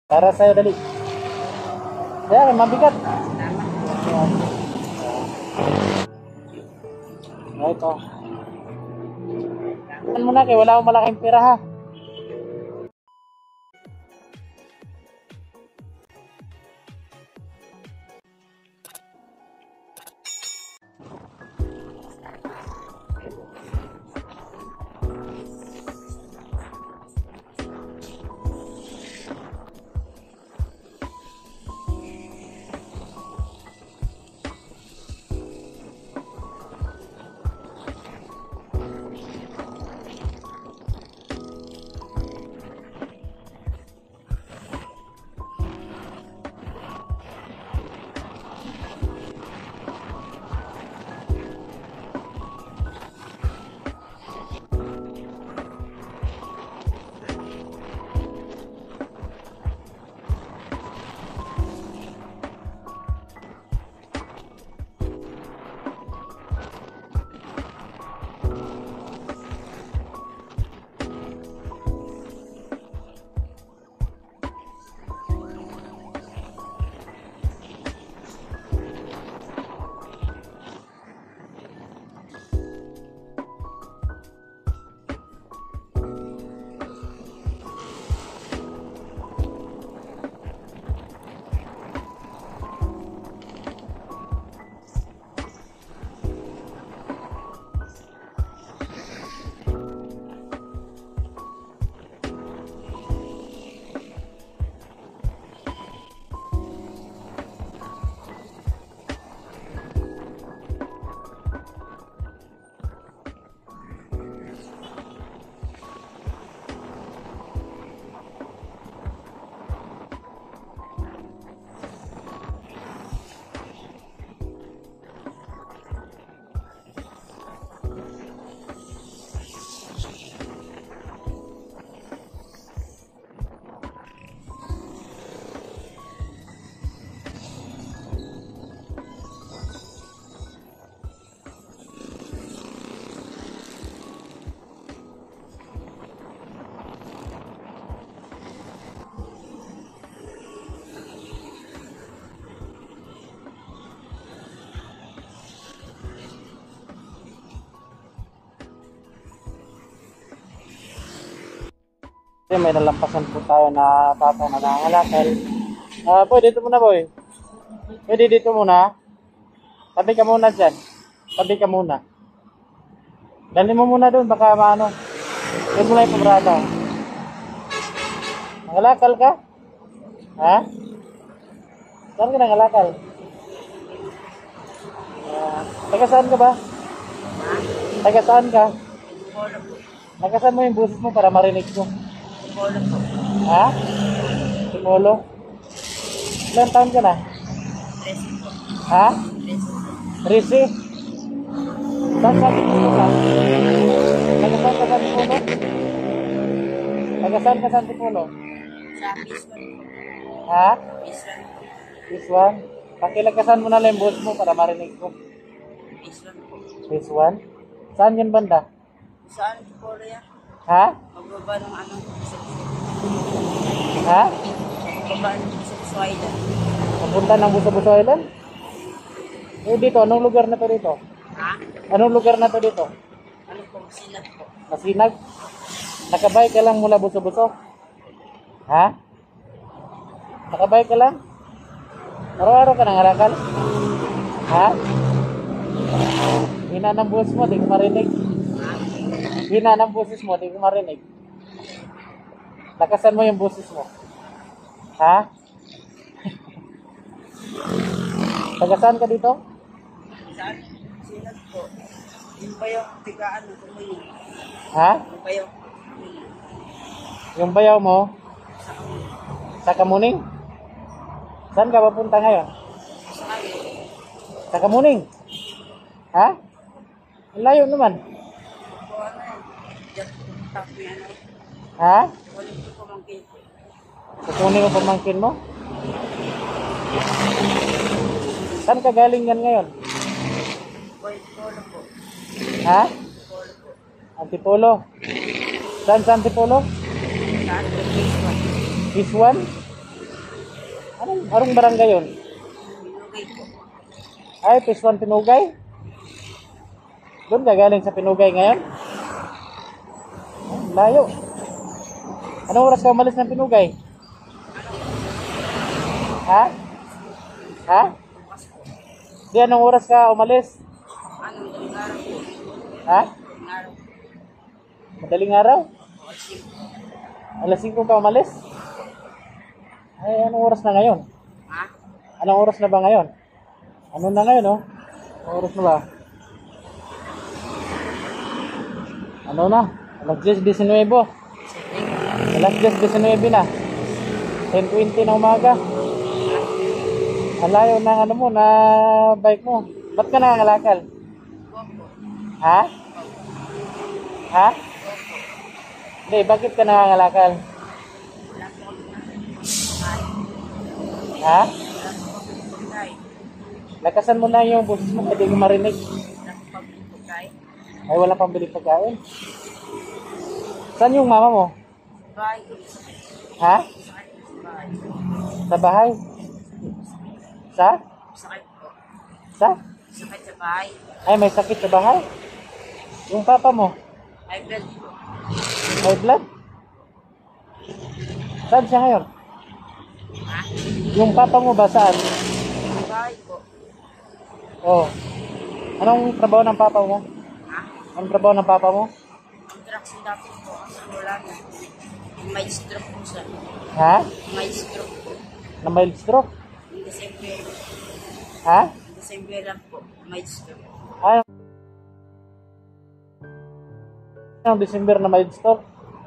Para sa'yo, dali. Kaya, mabigat. Ito. Ano mo na, kaya wala akong malaking pera ha. Kasi may nalampasan po tayo na bata na nangangalakal. Boy, dito muna boy. Pwede dito muna. Tabi ka muna dyan. Tabi ka muna. Dali mo muna doon, baka maano. Doon mo lang yung pabrata. Nangalakal ka? Ha? Saan ka nangalakal? Taga saan ka ba? Taga saan ka? Nakasan mo yung boses mo para marinig ko. Polo po. Ha? Timolo? Ilan taon ka na? 13 po. Ha? 13. Risi? Saan sa Timolo ka? Tagasaan ka sa Timolo? Tagasaan ka sa Timolo? Sa Piswan po. Ha? Piswan po. This one? Pakilagasan mo na lang yung boses mo para marinig ko. Piswan po. This one? Saan yun banda? Saan po yan? Ha? Magbaba ng ano? Ha? Magbaba ng sa island. Papunta ng Buso-Buso Island? Eh dito, anong lugar na to dito? Ha? Anong lugar na to dito? Ano po? Sinat po. Masinag? Nakabay ka lang mula Buso-Buso? Ha? Nakabay ka lang? Araw-araw ka nangarakal? Ha? Hina ng boses mo, di ko marinig. Hina ng boses mo, di ko marinig. Lakasan mo yung boses mo. Ha? Tagasaan ka dito? Saan? Sinat po. Yung pa yung tigaan na tumuyo. Ha? Yung pa yung Yung bayaw mo? Sa Kamuning? Saan ka papunta ngayon? sa kami. Sa Kamuning? Ha? Ang layo naman. Po ano eh. Diyan po tapos yan eh. Ha? Walang po pamangkin po. Kukunin mo pamangkin mo? Saan ka galing yan ngayon? Polo po. Ha? Polo po. Antipolo? Saan sa Antipolo? Saan po? Piswan. This one? Anong barangay yun? Pinugay po. Ay, Piswan Pinugay? Doon ka galing sa Pinugay ngayon? Layo. Anong oras ka umalis ng Pinugay? Ha? Ha? Di, anong oras ka umalis? Madaling araw po. Ha? Madaling araw. Madaling araw? Kasi Alas 5 ka umalis? Ay, anong oras na ngayon? ha? Anong oras na ba ngayon? Ano na ngayon, oh? Anong oras na ba? Ano na? Alas 10:19. Alas 10:19 na. 10:20 na umaga. Ang layo ng ano mo, na bike mo. Ba't ka nangangalakal? Opo. Ha? Ha? Hindi, bakit ka nangangalakal? Wala po kami na. Ha? Wala po kami pagkain. Lakasan mo na yung boses mo, hindi ko marinig. Wala po kami pagkain. Ay, wala pang bili pagkain. Saan yung mama mo? Bahay. Ha? Bahay. Sa bahay? Sa? Sakit po. Sa? Sakit sa bahay. Ay, may sakit sa bahay? Yung papa mo? High blood po. High blood? Saan siya ngayon? Ha? Yung papa mo ba saan? Bahay po. Oh. Anong trabaho ng papa mo? Ha? Anong trabaho ng papa mo? Contraction dati po kasi wala na. May stroke po siya. Ha? May stroke po. Na mild stroke? Yung December. Ha? December lang po. May stroke. Ay. Ang December na mild stroke?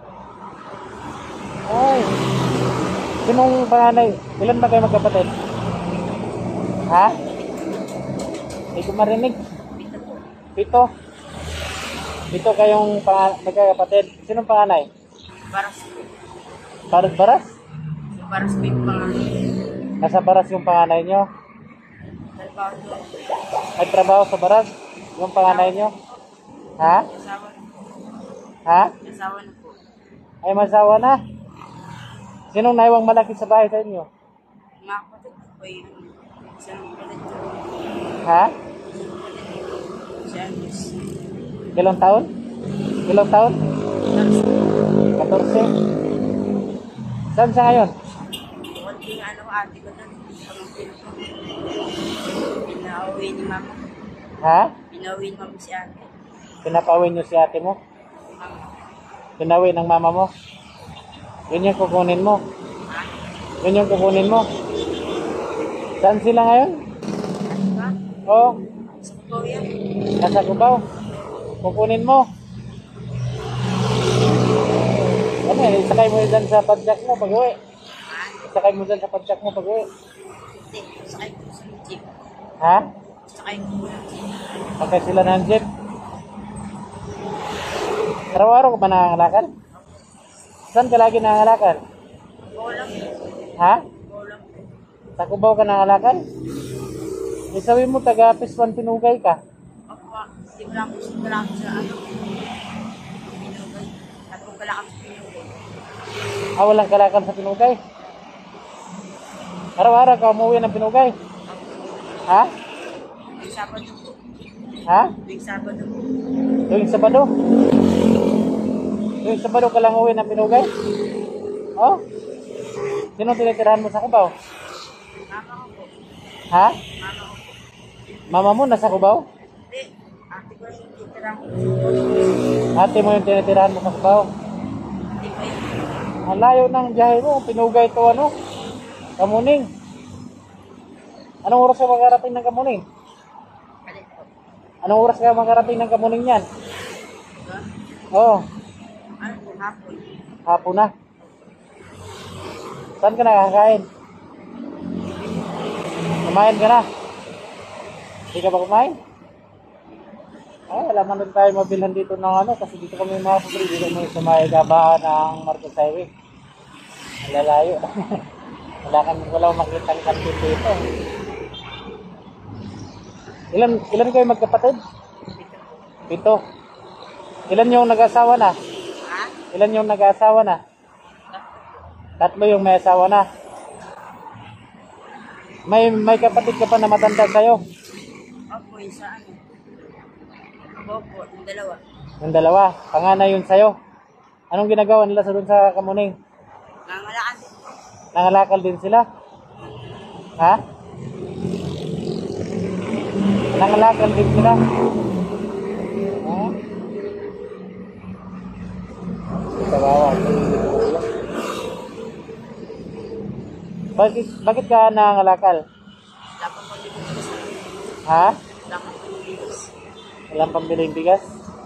Ay. Sinong panganay? Ilan ba kayo magkapatid? Ha? Hindi ko marinig. Dito po. Pito. Pito kayong magkakapatid. Sinong panganay? Baras po. Baras-baras? Yung baras po yung pangalan. Nasa baras yung panganay nyo? Trabaho doon. May trabaho sa baras? Yung panganay nyo? Ha? Kasawa na po. Ha? Kasawa na po. Ay, masawa na. Sinong naiwang malaki sa bahay sa inyo? Mga kapatid ko po yung isang kapatid ko. Ha? Si Andres. Ilang taon? Ilang taon? Andres. 14. Saan siya ngayon? Kunting ate ko doon. Pamangkin ko. Pinauwi ni mama. Ha? Pinauwi ni mama si ate. Pinapawin nyo si ate mo? Mama. Pinawin ng mama mo? Yun yung kukunin mo? Ha? Yun yung kukunin mo? Saan sila ngayon? Ano ba? Oh, Sa kubaw yan. nasa Cubao. Kukunin mo. Ano yan? Isakay mo dyan sa padjak mo pag uwi. Ha? Isakay mo dyan sa padjak mo pag uwi. Hindi. Sakay ko sa jeep. Ha? Sakay ko ng jeep. Sakay sila ng jeep. Araw-araw ka ba nangangalakal? Saan ka lagi nangangalakal? Kubaw lang. Ha? Kubaw lang. Sa Cubao ka nangangalakal? Isabi mo taga Piswan Pinugay ka. Ako, simula ko sa ano. Pinugay. At kung kala kami pinugay. Ah, walang kalakal sa Pinugay. Araw-araw ka umuwi ng Pinugay. Ha? Tuwing Sabado po. Ha? Tuwing Sabado po. Tuwing Sabado? Tuwing Sabado ka lang uwi ng Pinugay? Oh? Sino tinitirahan mo sa Cubao? Mama ko po. Ha? Mama ko po. Mama mo nasa Cubao? Hindi. Ate ko yung titira ko. Ate mo yung tinitirahan mo sa Cubao? Hindi pa yun. Ang layo ng biyahe mo. Pinugay to ano? Kamuning. Anong oras ka makarating ng Kamuning? Alin po. Anong oras ka makarating ng Kamuning yan? Diba? Oo. Ano po, hapon. Hapon na. Saan ka nakakain? Kumain ka na? Hindi ka ba kumain? Ay, wala man din tayo mabilhan dito ng ano kasi dito kami mga pabili. Dito kami sa may gabaan ng Marcos Highway. Ang lalayo. Wala makitang kantin dito. Ilan kayo magkapatid? Pito. Ilan yung nag-asawa na? Ha? Ilan yung nag-asawa na? Tatlo yung may asawa na. May kapatid ka pa na matanda sa'yo? Opo, yung sa ano. Opo, yung dalawa. Yung dalawa, panganay yun sa'yo. Anong ginagawa nila sa doon sa Kamuning? Nangalaan. Nangalakal din sila? Ha? Nangalakal din sila? Ha? Kawawa. Bakit ka nangalakal? Wala pa po dito sa Ha? wala pa po dito. Walang pambiling bigas?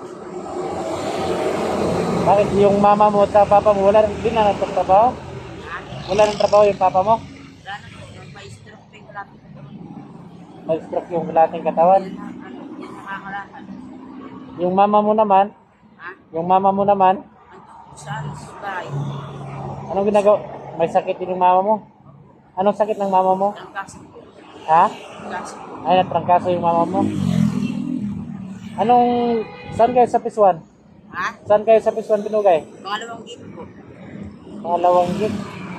Bakit yung mama mo at papa mo wala din na nagtatrabaho? Wala nang trabaho yung papa mo? Wala na po, yung pa-stroke pa yung kalapit ko. Nag-stroke yung lating katawan. Yan nakakalakad. Yung mama mo naman, Ha? yung mama mo naman, Saan? Sa bahay. anong ginagawa? May sakit din yung mama mo? Anong sakit ng mama mo? Trangkaso po. Ha? Trangkaso po. Ay, natrangkaso yung mama mo. Anong, saan kayo sa Piswan? Ha? Saan kayo sa Piswan pinugay? Pangalawang gate po. Pangalawang gig.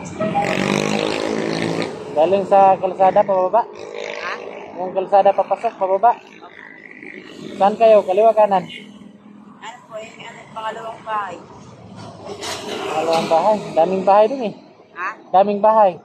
Galing sa kalsada pababa? Ha? Yung kalsada papasok pababa? Saan kayo? Kaliwa kanan? Ano po, yung ano, pangalawang bahay. Pangalawang bahay. Daming bahay dun eh. Ha? Daming bahay.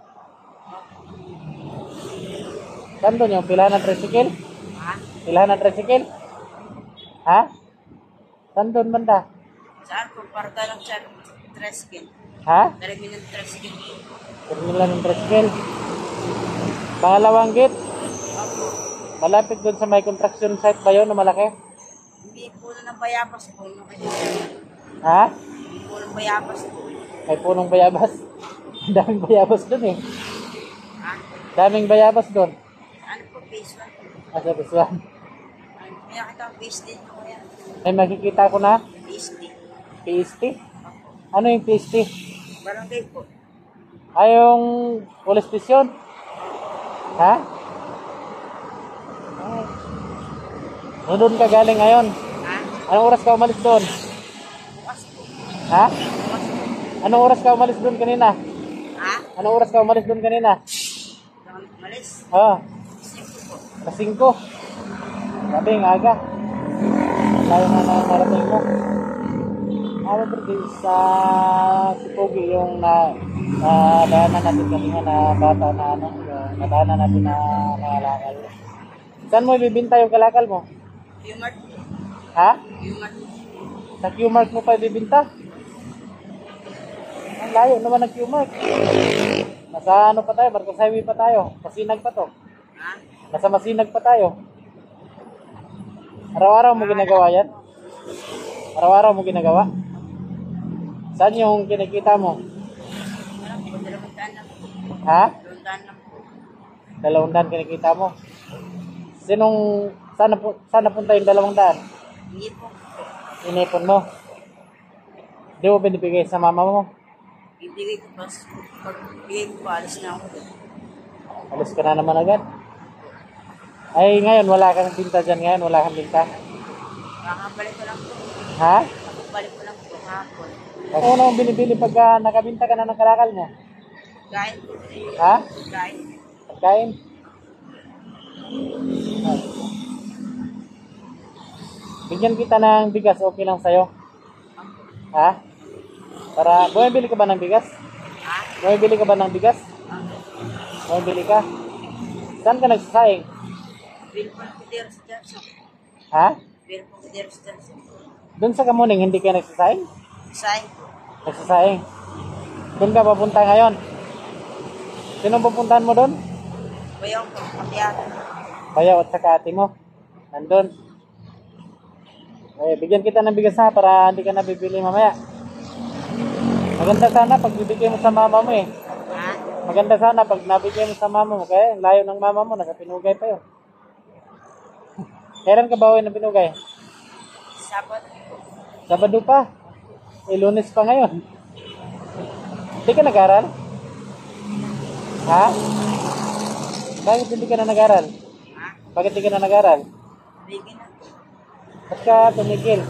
Saan doon yung pilahan ng tricycle? Ha? Pilahan ng tricycle? Ha? Saan doon banda? Saan po? Parta lang siya. Treskin. Ha? Terminal Treskin. Terminal ng tricycle. Pangalawang gate. Opo. Malapit doon sa may construction site ba yun na malaki? Hindi po na ng bayabas po. Yung Ha? hindi po ng bayabas po. May punong bayabas. Daming bayabas doon eh. Ha? Daming bayabas doon. Ano po? Phase 1 po. Asa Piswan. May nakita ang phase din po yan. May makikita ko na Phase D. PST. Ano yung PST? Barangay po. Ay, yung police station. Ha? Ay. Doon ka galing ngayon. Ha? Anong oras ka umalis doon? Bukas po. Ha? Bukas po. Anong oras ka umalis doon kanina? Ha? Anong oras ka umalis doon kanina? Malis. Ah, 5 po. sa 5. Sabi, ang aga. Layo na narating mo. Ano ba sa Sipogi yung nadaanan natin kanina na bata na ano, yung nadaanan natin na kalakal. Saan mo ibibinta yung kalakal mo? Qmart. Ha? Qmart. Sa Qmart mo pa ibibinta? Ang layo naman ng Qmart. Nasa ano pa tayo? Marcos Highway pa tayo. Masinag pa to. Ha? Nasa Masinag pa tayo. Araw-araw mo ginagawa yan? Araw-araw mo ginagawa? Saan yung kinikita mo? Alam po, 200 lang po. Ha? 200 lang po. 200 kinikita mo? Saan napunta yung 200? Hindi po. Inipon mo? Di mo binibigay sa mama mo? Bibigay ko pa. Pag bigay ko pa, alis na ako doon. Alis ka na naman agad? Ay, ngayon wala kang binta dyan ngayon? Wala kang binta? Kakabalik ko lang po. Ha? Kakabalik ko lang po kahapon. Ano mong binibili pag nakabinta ka na ng kalakal mo? Kain po. Ha? Kain. Pagkain? Bigyan kita ng bigas, okay lang sa'yo? Ha? Para, bumibili ka ba ng bigas? Ha? Bumibili ka ba ng bigas? Bumibili ka? Saan ka nagsasaing? Bill po ng kudero sa Johnson. Ha? Bill po ng kudero sa Johnson. Doon sa Kamuning, hindi ka nagsasaing? Sain po. Nagsasaing. Doon ka papunta ngayon? Sino pupuntahan mo doon? Bayong po. Matiyata. Bayaw at saka ate mo. Nandun. Eh, bigyan kita ng bigas na para hindi ka nabibili mamaya. Maganda sana pag bibigyan mo sa mama mo eh. Ha? Maganda sana pag nabigyan mo sa mama mo. Kaya ang layo ng mama mo, nasa Pinugay pa yun. Kailan ka ba uwi ng Pinugay? Sabat. Sabado pa. Eh, Lunes pa ngayon. Hindi ka nag-aral? Ha? Bakit hindi ka na nag-aral? Ha? Bakit hindi ka na nag-aral? Bigyan na. Ba't ka tumigil?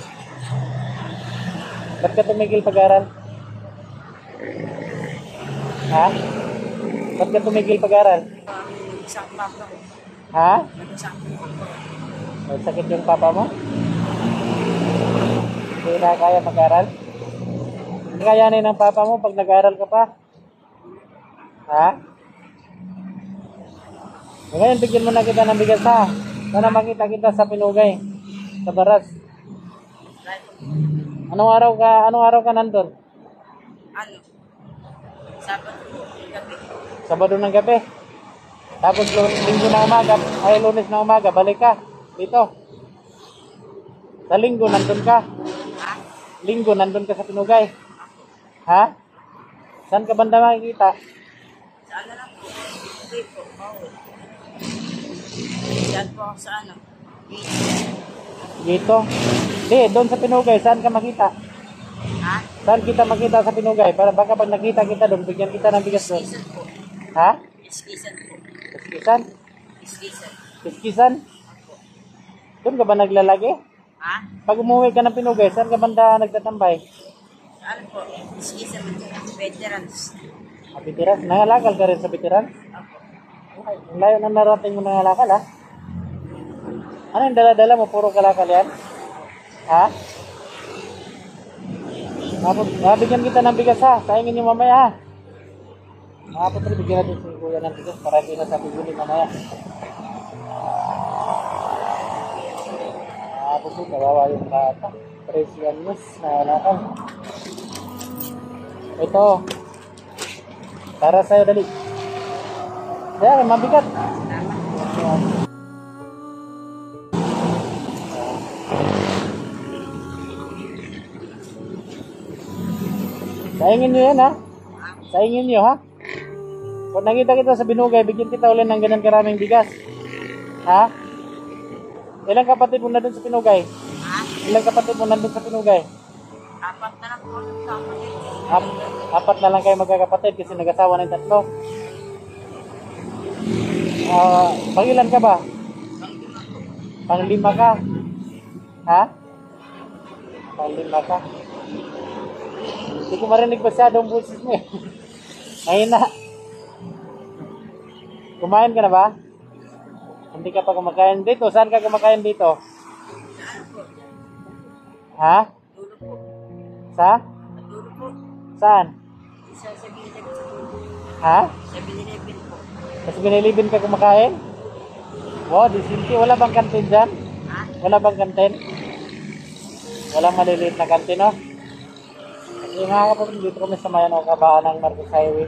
Ba't ka tumigil pag-aral? Ha? Ba't ka tumigil pag-aral? Isang papa ko. Ha? Nag-usapin ko po. May sakit yung papa mo? Hindi na kaya mag-aral? Hindi kayanin ng papa mo pag nag-aral ka pa? Ha? Ngayon, bigyan mo na kita ng bigas ha. Sana makita kita sa Pinugay. Sa Baras. Anong araw ka nandun? Ano? Sabado po. Gabi. Sabado ng gabi. Tapos linggo na umaga, ay lunes na umaga, balik ka dito. Sa linggo, nandun ka. Ha? Linggo, nandun ka sa Pinugay. Ha? Saan ka banda makikita? Sa ano lang po? Hindi po. Bawal. Diyan po ako sa ano? Dito. Di, doon sa Pinugay, saan ka makita? Ha? Saan kita makita sa Pinugay? Para baka pag nakita kita doon, bigyan kita ng bigas doon. Iskisan po. Ha? Iskisan po. Kiskisan? Iskisan. Kiskisan? Doon ka ba naglalagi? Ha? Pag umuwi ka ng Pinugay, saan ka banda nagtatambay? Ano po? Iskisan mo. Veterans. Bitiran? Nangalakal ka rin sa Bitiran? Ako. Ay, ang layo na narating mo nangalakal ha? Ano yung dala-dala mo? Puro kalakal yan? Ha? Bigyan kita ng bigas ha. Sayangin nyo mamaya ha. Mga putri, bigyan natin si kuya ng bigas para hindi na sa bibili mamaya. Mga putri, kawawa yung bata. 13 anyos na kalakal. Ito. Para sa'yo, dali. Kaya, mabigat. Salamat. Sayangin nyo yan ha. Sayangin nyo ha. Kung nakita kita sa Binugay, bigyan kita ulit ng ganyan karaming bigas. Ha? Ilang kapatid mo na dun sa Pinugay? Ha? Ilang kapatid mo na dun sa Pinugay? Apat na lang po ang kapatid. Apat na lang kayo magkakapatid kasi nag-asawa na yung tatlo. Pangilan ka ba? Panglima ka. Ha? Panglima ka. Hindi ko marinig masyadong busis mo eh. Mahina. Kumain ka na ba? Hindi ka pa kumakain dito. Saan ka kumakain dito? Saan po? Ha? Dulo po. Sa? Dulo po. Saan? Isa sa Binilibin sa dulo. Ha? Sa Binilibin po. Kasi binilibin ka kumakain? Wow, disinti. Wala bang kantin dyan? Ha? Wala bang kantin? Walang maliliit na kantin, no? Kasi mga kapatid, dito kami sa Mayan o Kabaan ng Marcos Highway.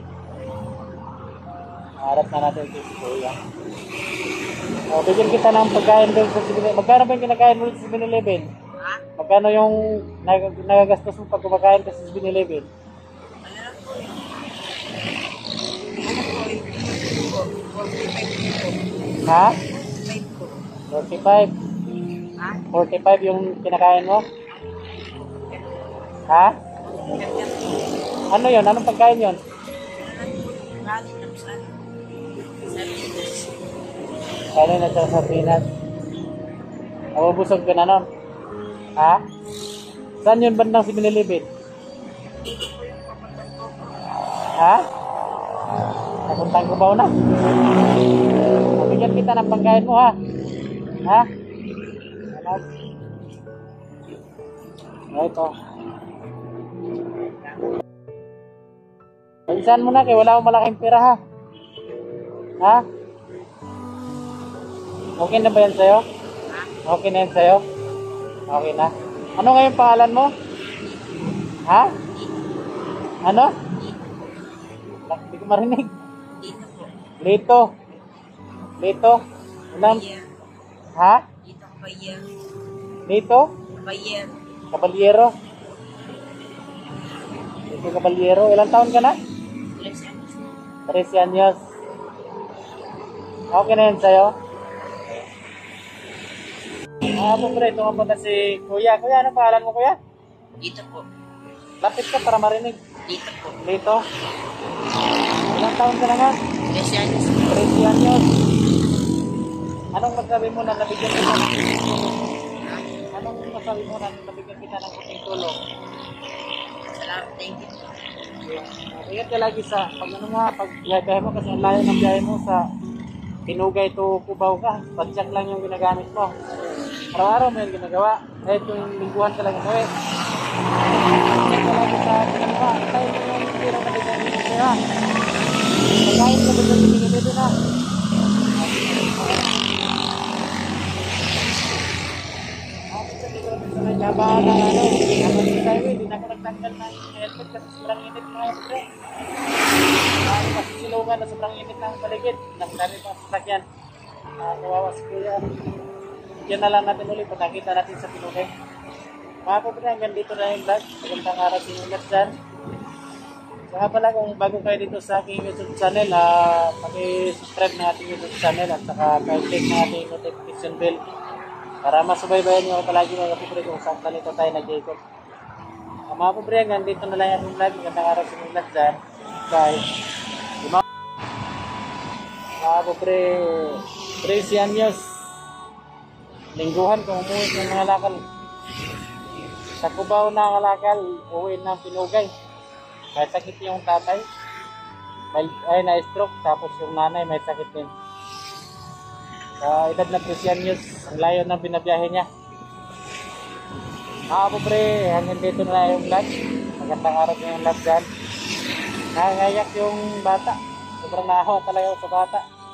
Harap na natin si Kuya. Bigyan kita ng pagkain doon sa Binilibin. Magkano ba yung kinakain mo sa Binilibin? Ha? Magkano yung nagagastos mo pag kumakain ka sa Binilibin? Ano lang po yun? Ano po yun? 45 po. Ha? 45 po. 45. Ha? 45 yung kinakain mo? Ha? Ano yun? Anong pagkain yun? Galing lang sa ano? Sa Pinas. Galing na sa Pinas. Nabubusog ka na nun? Ha? Saan yun bandang si Binilibid? Dito po yung papuntan ko po. Ha? Napuntang Cubao na? Bigyan kita ng pagkain mo ha? Ha? Salamat. Ito. Pagsaan mo na kaya wala akong malaking pera ha? Ha? Okay na ba yan sa'yo? Okay na yan sa'yo? Okay na. Ano nga yung pangalan mo? Ha? Ano? Hindi ko marinig. Dito po. Lito. Lito. Unang, Bayer. ha? Dito Bayer. Lito? Bayer. Caballero. Lito Caballero. Ilang taon ka na? 13 anyos. Okay na yun sa'yo? Po pre, ito nga pala si Kuya. Kuya, ano pangalan mo Kuya? Dito po. Lapit ka para marinig. Dito po. Lito. Ilang taon ka na nga? 13 anos. 13 anyos. Anong masabi mo na nabigyan kita ng kunting tulong? Anong masabi mo na nabigyan kita ng kunting tulong? Salamat. Thank you. Ingat ka lagi sa pag ano nga, pag biyahe mo kasi ang layo ng biyahe mo sa pinugay to Cubao ka, padyak lang yung ginagamit mo. Araw-araw mo yung ginagawa. Kahit yung lingguhan ka lang umuwi. Padyak ka lang sa pinagawa. Tayo mo yung pira na ginagamit mo siya. Pagkain ka ba sa pinagawin na? Kabahan na ano, kapag sa tayo, hindi na ako nagtanggal ng helmet kasi sobrang init mga pre. Kasi silungan na sobrang init ng paligid. Nakadami pang sasakyan. Kawawa si Kuya. Yan na lang natin ulit, patakita natin sa pinugay. Mga pobre, hanggang dito na yung vlog. Magandang araw sa inyo dyan. Saka pala kung bago kayo dito sa aking YouTube channel, paki-subscribe na ating YouTube channel at saka pa-click na ating notification bell para masubaybayan nyo ako palagi mga pobre kung saan talito tayo nag-ikot. Mga pobre, hanggang dito na lang yung vlog. Magandang araw sa inyo dyan. Bye. Mga pobre, 13 anyos. Lingguhan kung umuwi ng mga lakal. Sa Cubao na kalakal, uwi ng Pinugay. May sakit yung tatay. Ay na-stroke. Tapos yung nanay may sakit din. Sa edad na 13 anyos, ang layo ng binabiyahe niya. Mga pobre, hanggang dito na yung vlog. Magandang araw yung vlog dyan. Nangayak yung bata. Sobrang nahawa talaga sa bata.